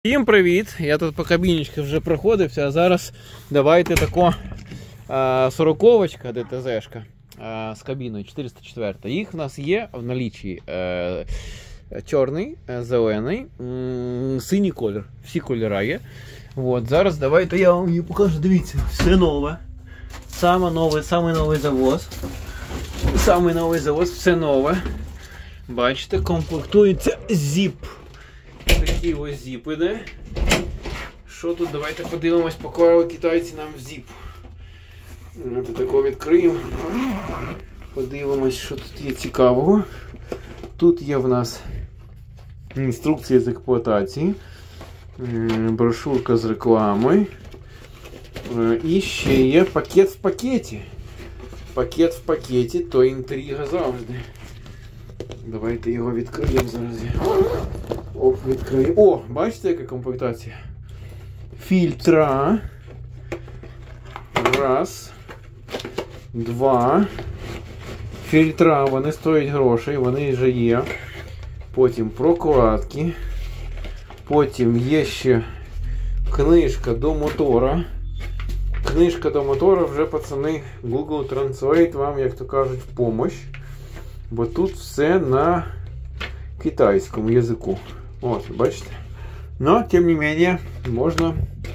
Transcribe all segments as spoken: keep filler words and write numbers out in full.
Всім привіт! Я тут по кабіночці вже проходився, а зараз давайте тако сороковочка ДТЗшка з кабіною чотириста чотири. Їх в нас є в налічі е, чорний, зелений, синій колір. Всі кольори є. От, зараз давайте я вам її покажу. Дивіться, все нове. Саме новий, саме новий завоз. Саме новий завоз, все нове. Бачите, комплектується зіп. Такий ось зіп іде. Що тут? Давайте подивимось, поклали китайці нам в зіп. Давайте тако відкриємо. Подивимось, що тут є цікавого. Тут є в нас інструкція з експлуатації, брошурка з рекламою. І ще є пакет в пакеті. Пакет в пакеті, то інтрига завжди. Давайте його відкриємо зараз. Оп, відкриємо. О, бачите, яка комплектація? Фільтра. Раз. Два. Фільтра, вони стоять грошей, вони вже є. Потім прокладки. Потім є ще книжка до мотора. Книжка до мотора вже, пацани, Google Translate вам, як то кажуть, в помощь. Бо тут все на китайському язику. От, бачите? Но, тим не менее, можна.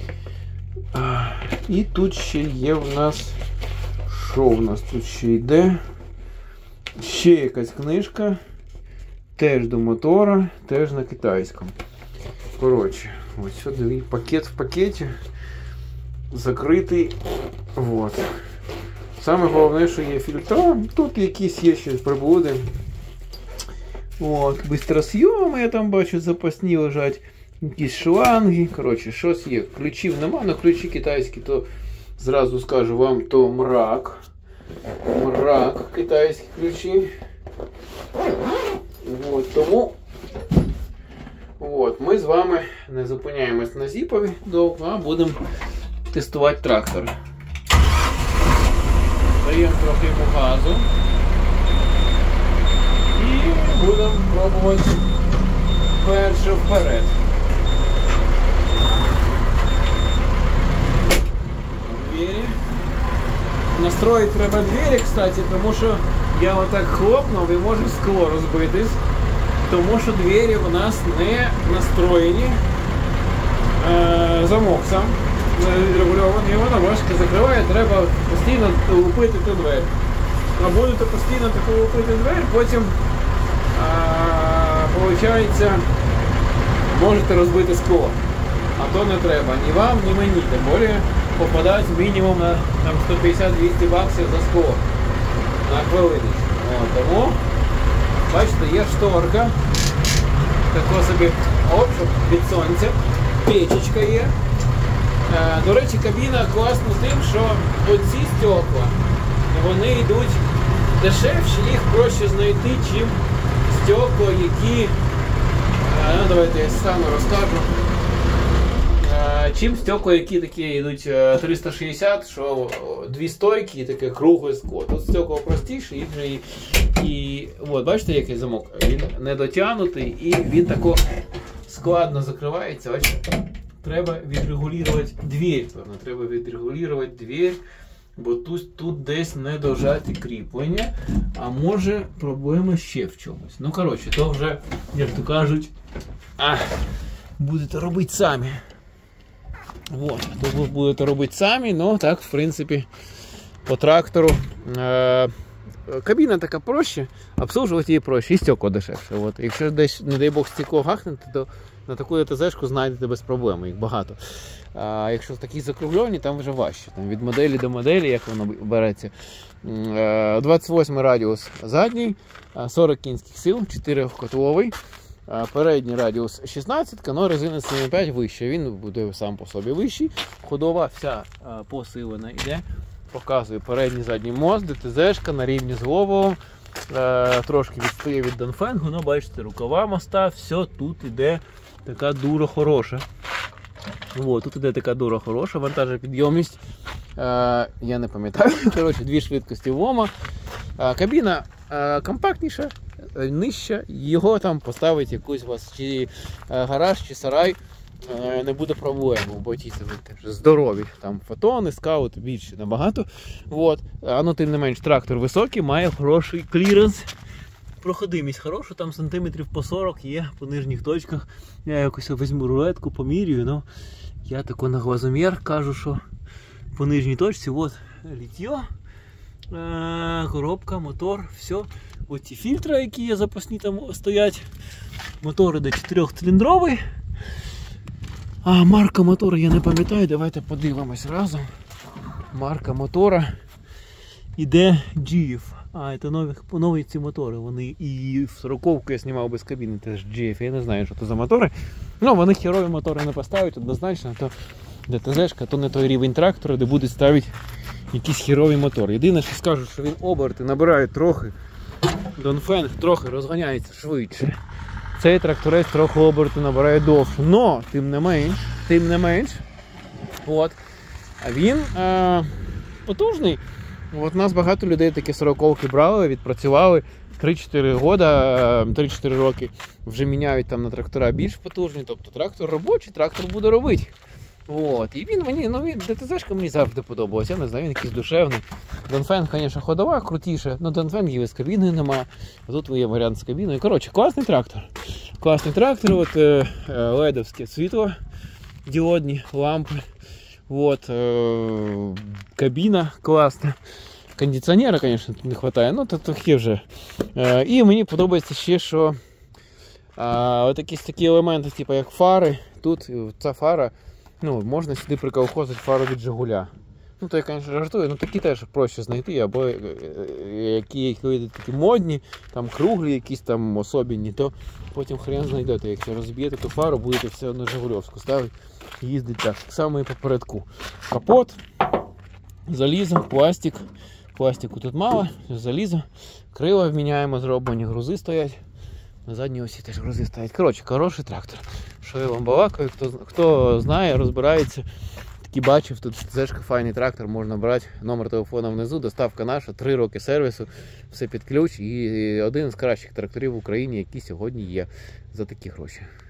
І тут ще є в нас... Що в нас тут ще йде? Ще якась книжка. Теж до мотора, теж на китайському. Коротше, ось сюди пакет в пакеті. Закритий. Вот. Саме головне, що є фільтра. Тут якісь є ще приблуди. От, бистросйоми, я там бачу, запасні лежать. Якісь шланги. Коротше, щось є. Ключів нема, але ключі китайські, то зразу скажу вам, то мрак. Мрак, китайські ключі. От, тому от, ми з вами не зупиняємось на зіпові довго, а будемо тестувати трактор. Даємо трохи йому газу. І будемо пробувати перше вперед. Двері. Настроїти треба двері, кстати, тому що я отак хлопнув і може скло розбитись. Тому що двері у нас не настроєні. Е, замок сам відрегульований, і вона важко закриває, треба постійно лупити ту двері. А будете постійно таку лупити двері, потім виходить, можете розбити скло. А то не треба ні вам, ні мені. Тим більше попадають мінімум на сто п'ятдесят - двісті баксів за скло на хвилину. Тому, бачите, є шторка. Тако собі оп, від сонця. Печечка є. До речі, кабіна класна тим, що оці стекла, вони йдуть дешевші, їх проще знайти, чим стекла, які, ну давайте я сам розкажу, чим стекла, які такі йдуть триста шістдесят, що дві стойки і таке кругле скло. Тут стекла простіше, їх вже і, і от, бачите, який замок, він не дотягнутий і він тако складно закривається, бачите. Треба відрегулювати двері, певно, треба відрегулювати двері, бо тут, тут десь не дожаті кріплення, а може проблема ще в чомусь. Ну, коротше, то вже, як то кажуть, а, будете робити самі. Вот, то ви будете робити самі, ну так, в принципі, по трактору. Е Кабіна така проще, обслужувати її проще, і стекло дешевше. От. Якщо десь, не дай Бог, стекло гахнете, то на таку ДТЗ-шку знайдете без проблем, їх багато. А якщо такі закруглені, там вже важче. Там від моделі до моделі, як воно береться. двадцять восьмий радіус задній, сорок кінських сил, чотирикотловий. Передній радіус шістнадцять, але резина сім п'ять вища, він буде сам по собі вищий. Ходова вся посилена йде. Показую передній задній мост, ДТЗ-шка на рівні з головою. Е, трошки відстає від Донфенгу, але бачите, рукава моста, все тут іде така дура хороша. О, тут іде така дура хороша, вантажопідйомність. Е, я не пам'ятаю, коротше, дві швидкості ВОМа. Е, кабіна е, компактніша, нижча, його там поставить якийсь у вас чи гараж, чи сарай. не буде проблем, бо ті здорові. Там фотони, скаути більше набагато. От. А ну тим не менш трактор високий, має хороший кліренс. Проходимість хороша, там сантиметрів по сорок є по нижніх точках. Я якось візьму рулетку, помірюю. Ну, я тако на глазомір кажу, що по нижній точці от літьо, коробка, мотор, все. Ось ці фільтри, які є запасні, там стоять. Мотор іде чотирьохциліндровий. А марка мотора я не пам'ятаю, давайте подивимось разом. Марка мотора іде джі еф. А, це нові, нові ці мотори. Вони і в сороковку я знімав без кабіни, теж джі еф. Я не знаю, що це за мотори. Ну, вони херові мотори не поставлять однозначно. То ДТЗ-шка, то не той рівень трактора, де будуть ставити якісь херові мотори. Єдине, що скажу, що він оберти набирає трохи. Донфенг трохи розганяється швидше. Цей тракторець трохи оберту набирає довше. Но, тим не менш, тим не менш, от, а він е, потужний. От нас багато людей такі сороковки брали, відпрацювали три-чотири года, три-чотири роки, вже міняють там на трактора більш потужні, тобто трактор робочий, трактор буде робити. От. І він мені, ну він, ДТЗ-шка мені завжди подобалась, я не знаю, він якийсь душевний. Донфенг, звісно, ходова, крутіше, але Донфенгів з кабіною нема, а тут є варіант з кабіною. Коротше, класний трактор. Класний трактор, от е, ледовське світло, діодні лампи, от, е, кабіна класна. Кондиціонера, звісно, тут не вистачає, ну то трохи вже. Е, і мені подобається ще, що е, от якісь такі елементи, типу як фари, тут ця фара, ну, можна сюди приколхозити фару від Жигуля. Ну, то я, звісно, жартую, ну такі теж проще знайти, або які, які такі модні, там круглі якісь там особенні, то потім хрен знайдете. Якщо розб'єте ту фару, будете все одно Жигульовську ставити і їздити так. Так само і попередку. Капот, залізо, пластик. Пластику тут мало, залізо, крила вміняємо, зроблені, грузи стоять. На задній осі теж грузи стоять. Коротше, хороший трактор. Що я вам балакаю, хто, хто знає, розбирається, такий бачив, тут зешка файний трактор, можна брати, номер телефону внизу, доставка наша, три роки сервісу, все під ключ і один з кращих тракторів в Україні, які сьогодні є за такі гроші.